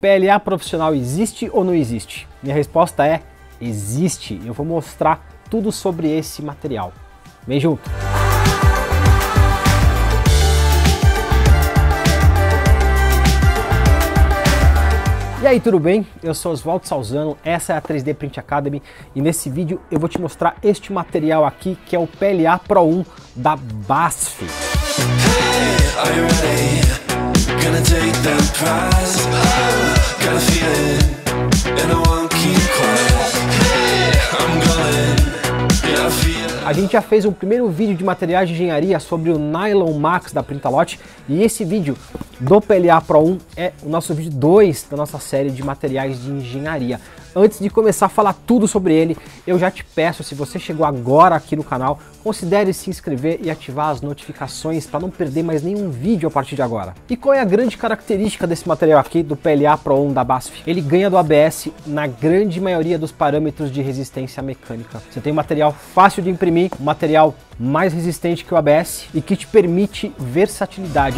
PLA profissional existe ou não existe? Minha resposta é: existe. Eu vou mostrar tudo sobre esse material. Vem junto! E aí, tudo bem? Eu sou Oswaldo Salzano, essa é a 3D Print Academy e nesse vídeo eu vou te mostrar este material aqui que é o PLA Pro 1 da BASF. A gente já fez um primeiro vídeo de materiais de engenharia sobre o Nylon Max da Printalot e esse vídeo do PLA Pro 1 é o nosso vídeo 2 da nossa série de materiais de engenharia. Antes de começar a falar tudo sobre ele, eu já te peço, se você chegou agora aqui no canal, considere se inscrever e ativar as notificações para não perder mais nenhum vídeo a partir de agora. E qual é a grande característica desse material aqui, do PLA Pro 1 da BASF? Ele ganha do ABS na grande maioria dos parâmetros de resistência mecânica. Você tem um material fácil de imprimir, um material mais resistente que o ABS e que te permite versatilidade.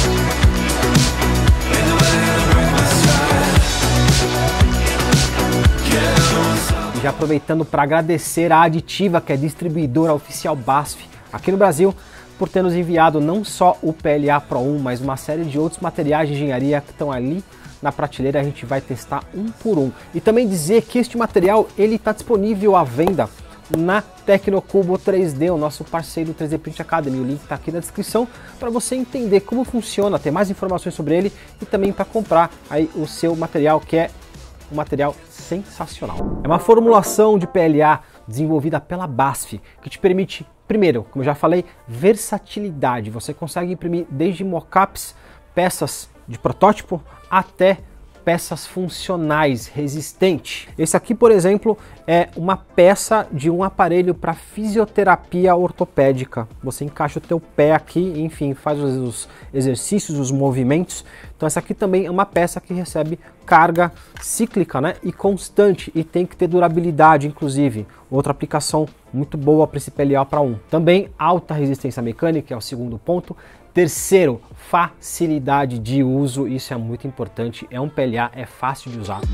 E já aproveitando para agradecer a Aditiva, que é distribuidora oficial BASF aqui no Brasil, por ter nos enviado não só o PLA Pro 1, mas uma série de outros materiais de engenharia que estão ali na prateleira. A gente vai testar um por um. E também dizer que este material ele está disponível à venda na Tecnocubo 3D, o nosso parceiro 3D Print Academy. O link está aqui na descrição para você entender como funciona, ter mais informações sobre ele e também para comprar aí o seu material, que é um material sensacional. É uma formulação de PLA desenvolvida pela BASF que te permite, primeiro, como eu já falei, versatilidade. Você consegue imprimir desde mockups, peças de protótipo, até peças funcionais, resistentes. Esse aqui, por exemplo, é uma peça de um aparelho para fisioterapia ortopédica. Você encaixa o teu pé aqui, enfim, faz os exercícios, os movimentos. Então essa aqui também é uma peça que recebe carga cíclica, né, e constante, e tem que ter durabilidade, inclusive. Outra aplicação muito boa para esse PLA Pro 1. Também alta resistência mecânica, é o segundo ponto. Terceiro, facilidade de uso, isso é muito importante, é um PLA, é fácil de usar.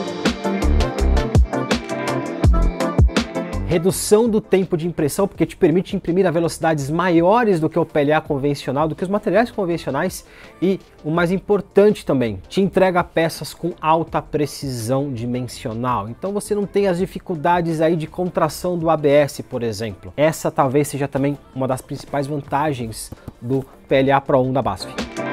Redução do tempo de impressão, porque te permite imprimir a velocidades maiores do que o PLA convencional, do que os materiais convencionais, e o mais importante também, te entrega peças com alta precisão dimensional. Então você não tem as dificuldades aí de contração do ABS, por exemplo. Essa talvez seja também uma das principais vantagens do PLA Pro 1 da BASF.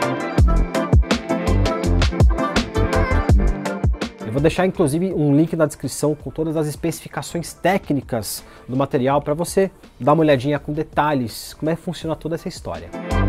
Vou deixar inclusive um link na descrição com todas as especificações técnicas do material para você dar uma olhadinha com detalhes, como é que funciona toda essa história.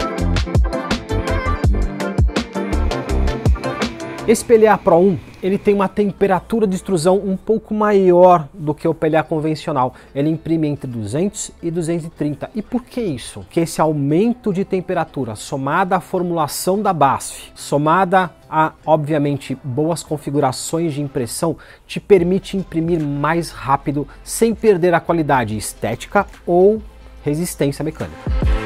Esse PLA Pro 1 ele tem uma temperatura de extrusão um pouco maior do que o PLA convencional. Ele imprime entre 200 e 230. E por que isso? Porque esse aumento de temperatura, somada à formulação da BASF, somada a, obviamente, boas configurações de impressão, te permite imprimir mais rápido sem perder a qualidade estética ou resistência mecânica.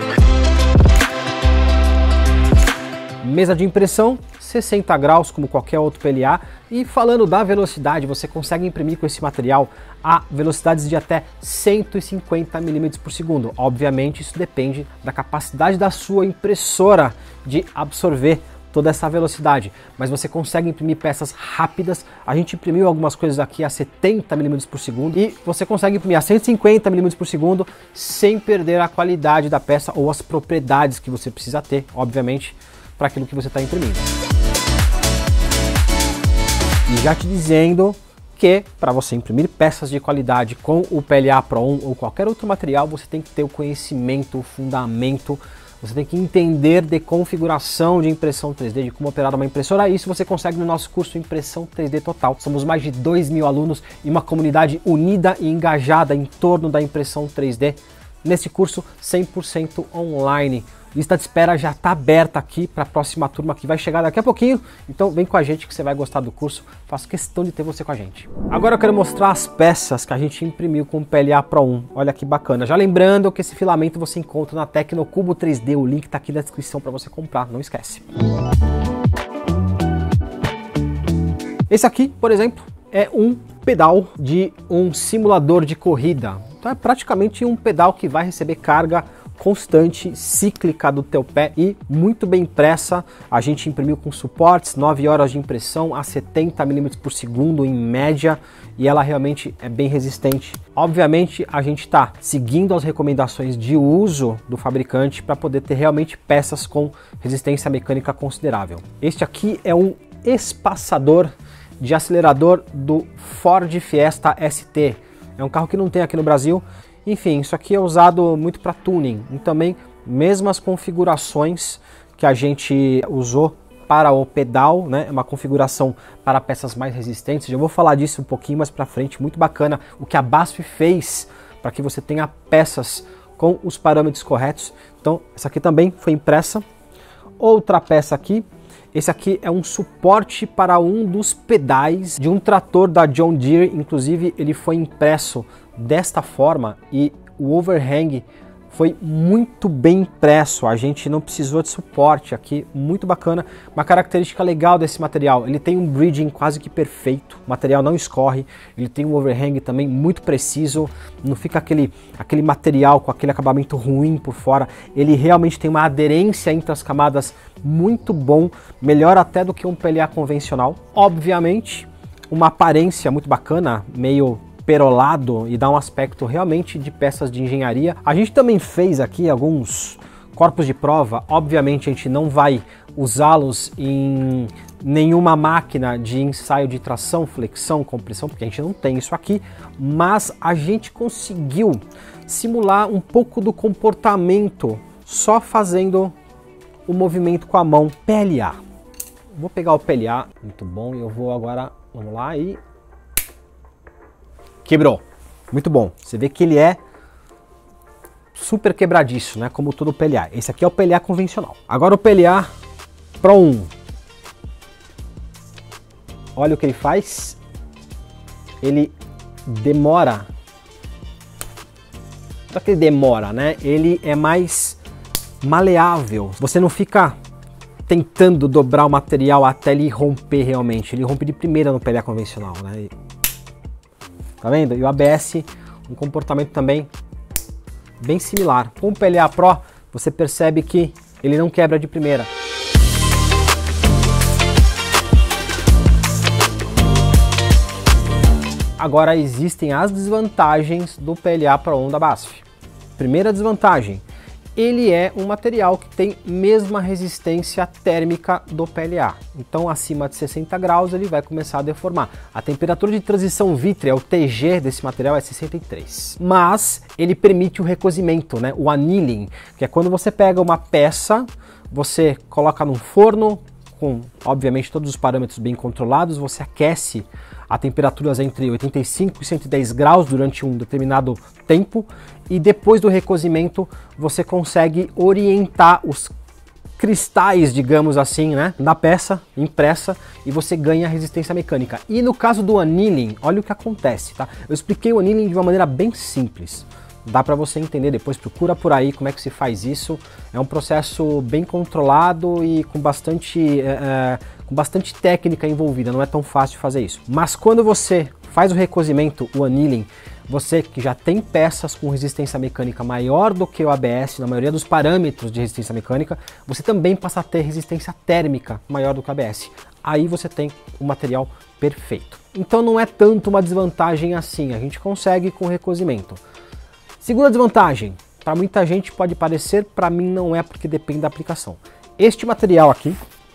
Mesa de impressão 60 graus, como qualquer outro PLA. E falando da velocidade, você consegue imprimir com esse material a velocidades de até 150 mm por segundo. Obviamente isso depende da capacidade da sua impressora de absorver toda essa velocidade, mas você consegue imprimir peças rápidas. A gente imprimiu algumas coisas aqui a 70 mm por segundo e você consegue imprimir a 150 mm por segundo sem perder a qualidade da peça ou as propriedades que você precisa ter, obviamente, para aquilo que você está imprimindo. E já te dizendo que para você imprimir peças de qualidade com o PLA Pro 1 ou qualquer outro material, você tem que ter o conhecimento, o fundamento, você tem que entender de configuração de impressão 3D, de como operar uma impressora. Isso você consegue no nosso curso Impressão 3D Total. Somos mais de 2.000 alunos e uma comunidade unida e engajada em torno da impressão 3D. Nesse curso 100% online. Lista de espera já está aberta aqui para a próxima turma que vai chegar daqui a pouquinho. Então vem com a gente que você vai gostar do curso. Faço questão de ter você com a gente. Agora eu quero mostrar as peças que a gente imprimiu com o PLA Pro 1. Olha que bacana. Já lembrando que esse filamento você encontra na Tecnocubo 3D. O link está aqui na descrição para você comprar. Não esquece. Esse aqui, por exemplo, é um pedal de um simulador de corrida. Então é praticamente um pedal que vai receber carga constante, cíclica do teu pé e muito bem impressa. A gente imprimiu com suportes, 9 horas de impressão a 70 mm por segundo em média, e ela realmente é bem resistente. Obviamente a gente está seguindo as recomendações de uso do fabricante para poder ter realmente peças com resistência mecânica considerável. Este aqui é um espaçador de acelerador do Ford Fiesta ST. É um carro que não tem aqui no Brasil. Enfim, isso aqui é usado muito para tuning e também mesmas configurações que a gente usou para o pedal, né? É uma configuração para peças mais resistentes. Já vou falar disso um pouquinho mais para frente, muito bacana o que a BASF fez para que você tenha peças com os parâmetros corretos. Então, essa aqui também foi impressa. Outra peça aqui, esse aqui é um suporte para um dos pedais de um trator da John Deere, inclusive ele foi impresso desta forma e o overhang foi muito bem impresso, a gente não precisou de suporte aqui, muito bacana. Uma característica legal desse material, ele tem um bridging quase que perfeito, o material não escorre, ele tem um overhang também muito preciso, não fica aquele material com aquele acabamento ruim por fora, ele realmente tem uma aderência entre as camadas muito bom, melhor até do que um PLA convencional. Obviamente, uma aparência muito bacana, meio perolado e dá um aspecto realmente de peças de engenharia. A gente também fez aqui alguns corpos de prova, obviamente a gente não vai usá-los em nenhuma máquina de ensaio de tração, flexão, compressão, porque a gente não tem isso aqui, mas a gente conseguiu simular um pouco do comportamento só fazendo o movimento com a mão PLA. Vou pegar o PLA, muito bom, e eu vou agora, vamos lá, e quebrou. Muito bom. Você vê que ele é super quebradiço, né? Como todo PLA. Esse aqui é o PLA convencional. Agora o PLA Pro 1. Olha o que ele faz. Ele demora. Só que ele demora, né? Ele é mais maleável. Você não fica tentando dobrar o material até ele romper realmente. Ele rompe de primeira no PLA convencional, né? Tá vendo? E o ABS, um comportamento também bem similar. Com o PLA Pro, você percebe que ele não quebra de primeira. Agora existem as desvantagens do PLA Pro 1 da BASF. Primeira desvantagem, ele é um material que tem mesma resistência térmica do PLA. Então acima de 60 graus ele vai começar a deformar. A temperatura de transição vítrea, o TG desse material é 63. Mas ele permite o recozimento, né? O annealing, que é quando você pega uma peça, você coloca num forno, com obviamente todos os parâmetros bem controlados, você aquece a temperaturas entre 85 e 110 graus durante um determinado tempo e depois do recozimento você consegue orientar os cristais, digamos assim, né, na peça impressa e você ganha resistência mecânica. E no caso do annealing, olha o que acontece, tá? Eu expliquei o annealing de uma maneira bem simples. Dá para você entender depois, procura por aí como é que se faz isso. É um processo bem controlado e com bastante técnica envolvida, não é tão fácil fazer isso. Mas quando você faz o recozimento, o annealing, você que já tem peças com resistência mecânica maior do que o ABS, na maioria dos parâmetros de resistência mecânica, você também passa a ter resistência térmica maior do que o ABS. Aí você tem o material perfeito. Então não é tanto uma desvantagem assim, a gente consegue com o recozimento. Segunda desvantagem, para muita gente pode parecer, para mim não é, porque depende da aplicação. Este material aqui,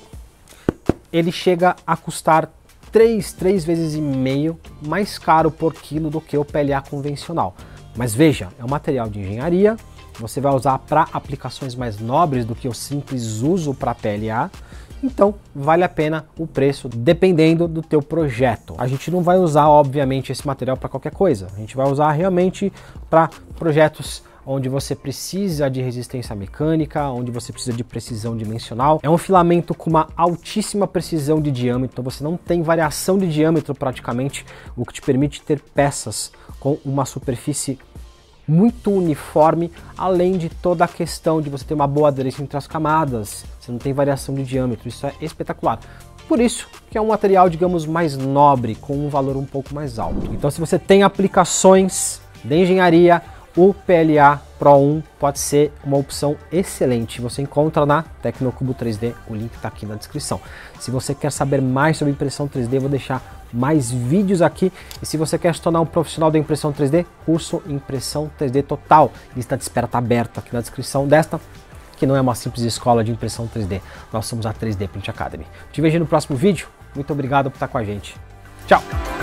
ele chega a custar 3,5 vezes mais caro por quilo do que o PLA convencional. Mas veja, é um material de engenharia, você vai usar para aplicações mais nobres do que o simples uso para PLA, então vale a pena o preço dependendo do teu projeto. A gente não vai usar, obviamente, esse material para qualquer coisa, a gente vai usar realmente para projetos onde você precisa de resistência mecânica, onde você precisa de precisão dimensional. É um filamento com uma altíssima precisão de diâmetro, então você não tem variação de diâmetro praticamente, o que te permite ter peças com uma superfície muito uniforme, além de toda a questão de você ter uma boa aderência entre as camadas, você não tem variação de diâmetro, isso é espetacular. Por isso que é um material, digamos, mais nobre, com um valor um pouco mais alto. Então, se você tem aplicações de engenharia, o PLA Pro 1 pode ser uma opção excelente. Você encontra na Tecnocubo 3D, o link está aqui na descrição. Se você quer saber mais sobre impressão 3D, eu vou deixar mais vídeos aqui. E se você quer se tornar um profissional da impressão 3D, curso Impressão 3D Total. Lista de espera está aberta aqui na descrição desta, que não é uma simples escola de impressão 3D. Nós somos a 3D Print Academy. Te vejo no próximo vídeo. Muito obrigado por estar com a gente. Tchau!